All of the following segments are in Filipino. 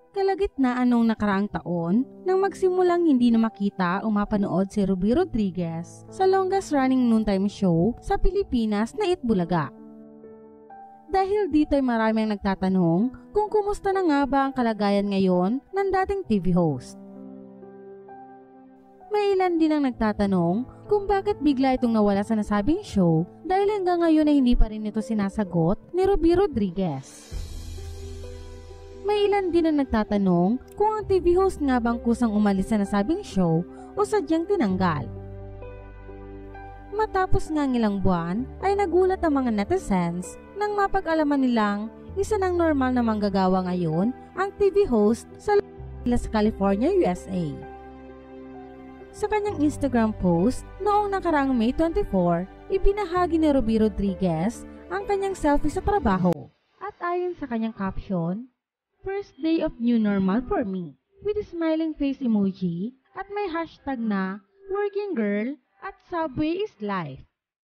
Kalagitnaan nung nakaraang taon, nang magsimulang hindi na makita o mapanood si Ruby Rodriguez sa longest running noontime show sa Pilipinas na Itbulaga. Dahil dito ay maraming nagtatanong kung kumusta na nga ba ang kalagayan ngayon ng dating TV host. May ilan din ang nagtatanong kung bakit bigla itong nawala sa nasabing show dahil hanggang ngayon ay hindi pa rin ito sinasagot ni Ruby Rodriguez. May ilan din ang nagtatanong kung ang TV host nga bang kusang umalis sa nasabing show o sadyang tinanggal. Matapos nga ng ilang buwan ay nagulat ang mga netizens nang mapag-alaman nilang isa ng normal na manggagawa ngayon ang TV host sa California, USA. Sa kanyang Instagram post noong nakaraang May 24, ibinahagi ni Ruby Rodriguez ang kanyang selfie sa trabaho. At ayon sa kanyang caption, "First day of new normal for me," with a smiling face emoji at may hashtag na "Working Girl" at "Subway is Life."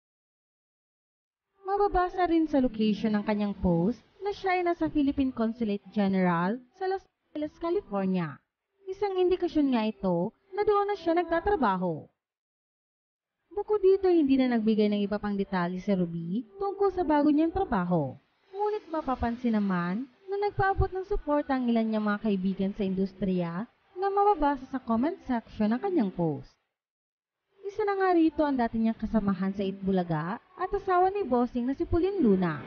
Mababasa rin sa location ng kanyang post na siya ay nasa Philippine Consulate General sa Los Angeles, California. Isang indikasyon nga ito na doon na siya nagtatrabaho. Bukod dito, hindi na nagbigay ng iba pang detalye si Ruby tungkol sa bago niyang trabaho. Ngunit mapapansin naman na nagpaabot ng suporta ang ilan niyang mga kaibigan sa industriya na mababasa sa comment section ng kanyang post. Isa na nga rito ang dati niyang kasamahan sa Itbulaga at asawa ni Bossing na si Pauline Luna.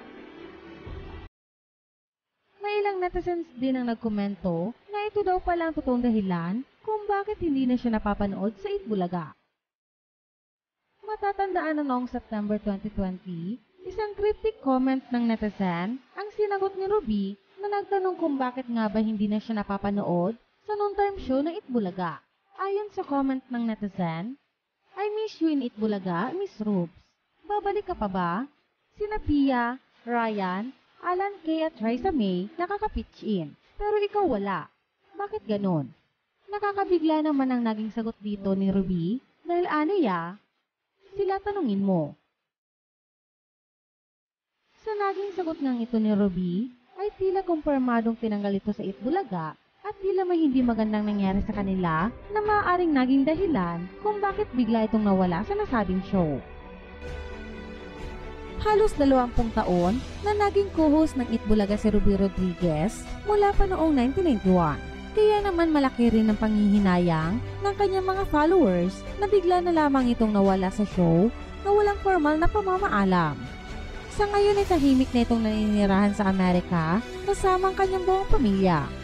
May ilang netizens din ang nagkomento na ito daw pala ang totoong dahilan kung bakit hindi na siya napapanood sa Itbulaga. Matatandaan na noong September 2020, isang cryptic comment ng netizen ang sinagot ni Ruby na nagtanong kung bakit nga ba hindi na siya napapanood sa noontime show ng Itbulaga. Ayon sa comment ng netizen, "I miss you in Itbulaga, Miss Rubes. Babalik ka pa ba? Sina Pia, Ryan, Alan Kay at Raisa May nakaka-pitch in, pero ikaw wala. Bakit ganon?" Nakakabigla naman ang naging sagot dito ni Ruby dahil aniya, sila tanungin mo. Sa naging sagot ngang ito ni Ruby, ay tila kumpirmadong tinanggal ito sa Itbulaga at tila may hindi magandang nangyari sa kanila na maaaring naging dahilan kung bakit bigla itong nawala sa nasabing show. Halos 20 taon na naging co-host ng Itbulaga si Ruby Rodriguez mula pa noong 1991. Kaya naman malaki rin ang panghihinayang ng kanyang mga followers na bigla na lamang itong nawala sa show na walang formal na pamamaalam. Sa ngayon ay tahimik na itong naninirahan sa Amerika kasama ang kanyang buong pamilya.